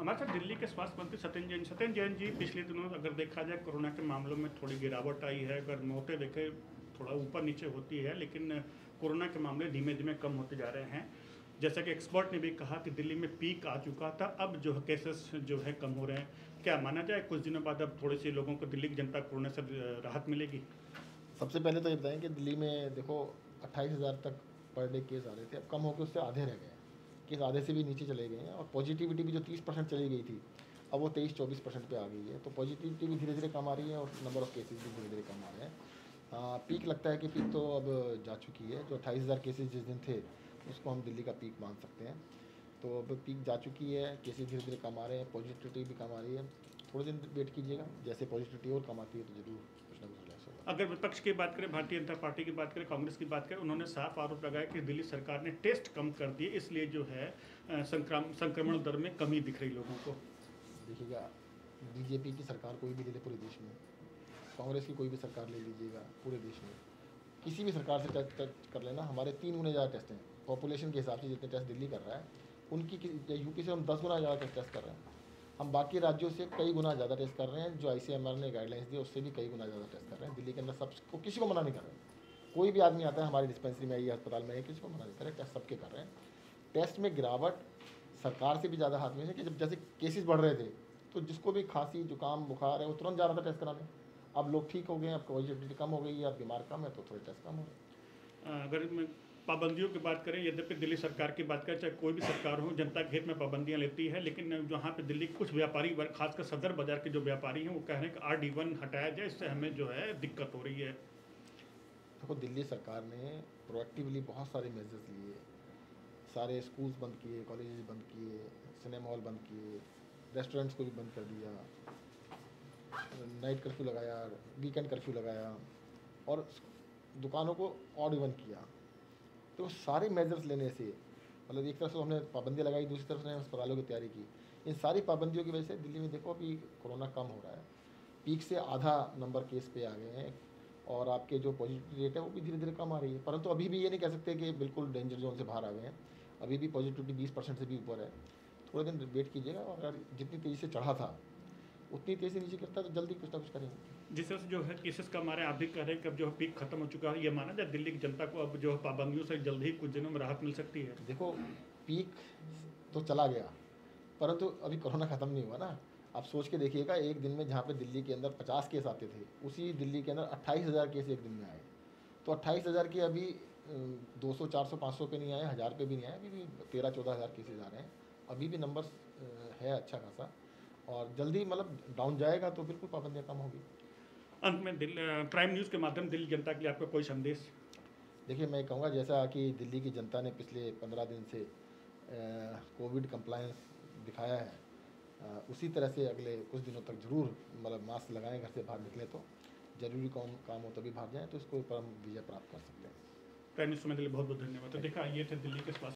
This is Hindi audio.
हमारे साथ दिल्ली के स्वास्थ्य मंत्री सत्येंद्र जैन जी, पिछले दिनों अगर देखा जाए कोरोना के मामलों में थोड़ी गिरावट आई है। अगर मौतें देखें थोड़ा ऊपर नीचे होती है, लेकिन कोरोना के मामले धीमे धीमे कम होते जा रहे हैं। जैसा कि एक्सपर्ट ने भी कहा कि दिल्ली में पीक आ चुका था, अब जो केसेस जो है कम हो रहे हैं। क्या माना जाए कुछ दिनों बाद अब थोड़ी सी लोगों को, दिल्ली की जनता कोरोना से राहत मिलेगी? सबसे पहले तो ये बताएं कि दिल्ली में देखो 28,000 तक पर डे केस आ रहे थे, अब कम होकर उससे आधे रह गए हैं। केस आधे से भी नीचे चले गए हैं और पॉजिटिविटी भी जो 30% चली गई थी, अब वो 23-24% पे आ गई है। तो पॉजिटिविटी भी धीरे धीरे कम आ रही है और नंबर ऑफ़ केसेस भी धीरे धीरे कम आ रहे हैं। पीक लगता है कि पीक तो अब जा चुकी है। जो 28,000 केसेज जिस दिन थे उसको हम दिल्ली का पीक मान सकते हैं। तो अब पीक जा चुकी है, केसेज धीरे धीरे कम आ रहे हैं, पॉजिटिविटी भी कम आ रही है। थोड़े दिन वेट कीजिएगा, जैसे पॉजिटिविटी और कम आती है तो ज़रूर कुछ ना कुछ रिलैक्स होगा। अगर विपक्ष की बात करें, भारतीय जनता पार्टी की बात करें, कांग्रेस की बात करें, उन्होंने साफ आरोप लगाया कि दिल्ली सरकार ने टेस्ट कम कर दिए, इसलिए जो है संक्रमण दर में कमी दिख रही लोगों को। देखिएगा, बीजेपी की सरकार कोई भी ले ले पूरे देश में, कांग्रेस की कोई भी सरकार ले लीजिएगा पूरे देश में, किसी भी सरकार से टेस्ट कर लेना, हमारे 3 गुना ज़्यादा टेस्ट हैं पॉपुलेशन के हिसाब से। जितने टेस्ट दिल्ली कर रहा है उनकी यूपी से हम 10 गुना ज़्यादा टेस्ट कर रहे हैं। हम बाकी राज्यों से कई गुना ज़्यादा टेस्ट कर रहे हैं। जो ICMR ने गाइडलाइंस दी उससे भी कई गुना ज़्यादा टेस्ट कर रहे हैं। दिल्ली के अंदर सबको, किसी को मना नहीं कर रहे हैं। कोई भी आदमी आता है हमारी डिस्पेंसरी में आइए, अस्पताल में आइए, किसी को मना नहीं कर रहे, टेस्ट सबके कर रहे हैं। टेस्ट में गिरावट सरकार से भी ज़्यादा हाथ में है कि जब जैसे केसेस बढ़ रहे थे तो जिसको भी खांसी जुकाम बुखार है वो तुरंत जा रहा था टेस्ट कराने। अब लोग ठीक हो गए, अब पॉजिटिविटी कम हो गई है, अब बीमार कम है तो थोड़े टेस्ट कम हो रहे हैं। अगर पाबंदियों की बात करें, यद्यपि दिल्ली सरकार की बात करें, चाहे कोई भी सरकार हो, जनता के हित में पाबंदियां लेती है, लेकिन जहां पे दिल्ली के कुछ व्यापारी वर्ग, खासकर सदर बाजार के जो व्यापारी हैं, वो कह रहे हैं कि RD1 हटाया जाए, इससे हमें जो है दिक्कत हो रही है। देखो, दिल्ली सरकार ने प्रोएक्टिवली बहुत सारे मेजर्स लिए। सारे स्कूल्स बंद किए, कॉलेजेस बंद किए, सिनेमा हॉल बंद किए, रेस्टोरेंट्स को भी बंद कर दिया, नाइट कर्फ्यू लगाया, वीकेंड कर्फ्यू लगाया और दुकानों को ऑड इवन किया। तो सारे मेजर्स लेने से, मतलब एक तरफ से हमने पाबंदियाँ लगाई, दूसरी तरफ से अस्पतालों की तैयारी की। इन सारी पाबंदियों की वजह से दिल्ली में देखो अभी कोरोना कम हो रहा है, पीक से आधा नंबर केस पे आ गए हैं और आपके जो पॉजिटिविटी रेट है वो भी धीरे धीरे कम आ रही है। परंतु अभी भी ये नहीं कह सकते कि बिल्कुल डेंजर जोन से बाहर आ गए हैं। अभी भी पॉजिटिविटी 20% से भी ऊपर है। थोड़े दिन वेट कीजिएगा और अगर जितनी तेज़ी से चढ़ा था उतनी तेज़ी से नीचे गिरता है तो जल्दी कुछ ना कुछ करेंगे। जिस तरह से जो है केसेस कम आ रहे हैं, आप भी कह रहे हैं कि अब जो है पीक खत्म हो चुका है, ये माना जाए दिल्ली की जनता को अब जो है पाबंदियों से जल्द ही कुछ दिनों में राहत मिल सकती है? देखो, पीक तो चला गया परंतु अभी कोरोना ख़त्म नहीं हुआ ना। आप सोच के देखिएगा, एक दिन में जहाँ पे दिल्ली के अंदर 50 केस आते थे, उसी दिल्ली के अंदर 28,000 केस एक दिन में आए। तो 28,000 के अभी 200, 400, 500 पे नहीं आए, 1000 पे भी नहीं आए, अभी भी 13-14,000 केसेज आ रहे हैं। अभी भी नंबर्स है अच्छा खासा और जल्दी मतलब डाउन जाएगा तो बिल्कुल पाबंदियाँ कम होगी। अंत में प्राइम न्यूज़ के माध्यम दिल्ली जनता के लिए आपका कोई संदेश? देखिए, मैं कहूँगा जैसा कि दिल्ली की जनता ने पिछले 15 दिन से कोविड कंप्लायंस दिखाया है, उसी तरह से अगले कुछ दिनों तक ज़रूर मतलब मास्क लगाएं, घर से बाहर निकले तो जरूरी काम हो तभी बाहर जाएं, तो इसको ऊपर हम विजय प्राप्त कर सकते हैं। प्राइम न्यूज़ में दिल्ली बहुत बहुत धन्यवाद। तो थैंक यू। देखा, ये थे दिल्ली के स्वास्थ्य